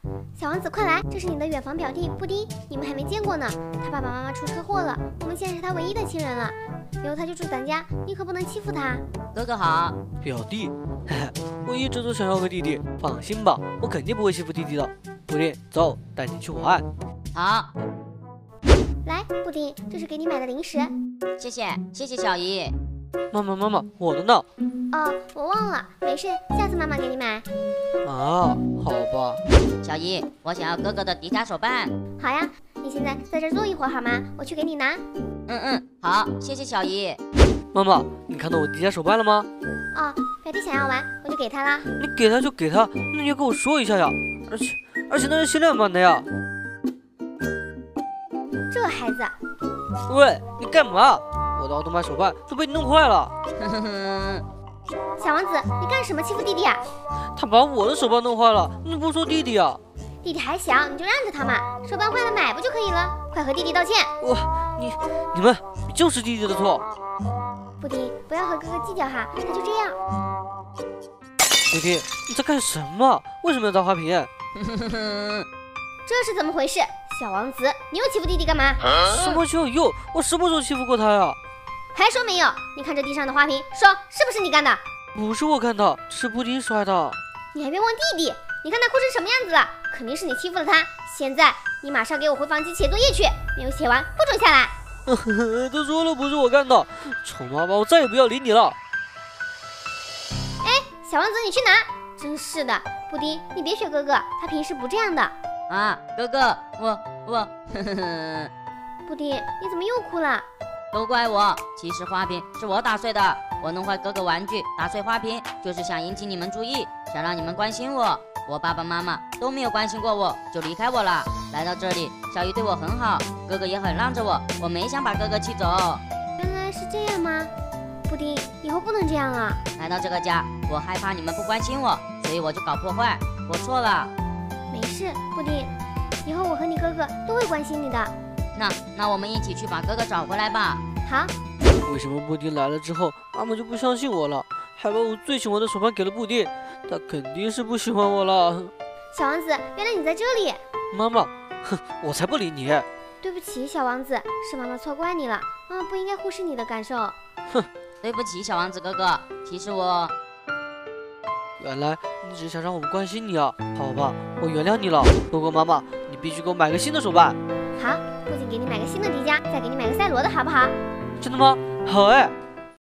小王子，快来，这是你的远房表弟布丁，你们还没见过呢。他爸爸妈妈出车祸了，我们现在是他唯一的亲人了。以后他就住咱家，你可不能欺负他。 哥哥好， 表弟，嘿嘿，我一直都想要个弟弟，放心吧，我肯定不会欺负弟弟的。布丁，走，带你去玩。 好， 来，布丁，这是给你买的零食。 谢谢小姨。 妈妈，我的呢？ 哦，我忘了，没事，下次妈妈给你买。 啊，好吧。 小姨，我想要哥哥的迪迦手办。 好呀，你现在在这儿坐一会儿好吗？我去给你拿。 好，谢谢小姨。 妈妈，你看到我迪迦手办了吗？ 哦，表弟想要玩，我就给他啦。 你给他就给他，那你要跟我说一下呀。而且那是限量版的呀。 这孩子， 喂，你干嘛？我的奥特曼手办都被你弄坏了。 小王子，你干什么欺负弟弟啊？ 他把我的手办弄坏了，你不说弟弟啊？ 弟弟还小，你就让着他嘛。手办坏了买不就可以了？快和弟弟道歉。 你们就是弟弟的错。 布丁，不要和哥哥计较哈，他就这样。 布丁，你在干什么？为什么要砸花瓶？ 这是怎么回事？小王子，你又欺负弟弟干嘛？ 什么叫又？我什么时候欺负过他呀？ 还说没有？你看这地上的花瓶，说是不是你干的？ 不是我干的，是布丁摔的。 你还冤枉弟弟？你看他哭成什么样子了？肯定是你欺负了他。现在你马上给我回房间写作业去，没有写完不准下来。 都说了不是我干的，臭妈妈，我再也不要理你了。 哎，小王子你去哪？真是的，布丁，你别学哥哥，他平时不这样的。 啊，哥哥，我， 布丁，你怎么又哭了？ 都怪我，其实花瓶是我打碎的。我弄坏哥哥玩具，打碎花瓶，就是想引起你们注意，想让你们关心我。我爸爸妈妈都没有关心过我，就离开我了。来到这里，小姨对我很好，哥哥也很让着我，我没想把哥哥气走。 原来是这样吗？布丁，以后不能这样了。 来到这个家，我害怕你们不关心我，所以我就搞破坏。我错了。 没事，布丁，以后我和你哥哥都会关心你的。 那我们一起去把哥哥找回来吧。 好。 为什么布丁来了之后，妈妈就不相信我了，还把我最喜欢的手办给了布丁？他肯定是不喜欢我了。 小王子，原来你在这里。 妈妈，哼，我才不理你。 对不起，小王子，是妈妈错怪你了，妈妈不应该忽视你的感受。 哼， 对不起，小王子哥哥，其实我…… 原来你只想让我们关心你啊！好吧，我原谅你了。不过妈妈，你必须给我买个新的手办。 好，不仅给你买个新的迪迦，再给你买个赛罗的好不好？ 真的吗？好哎。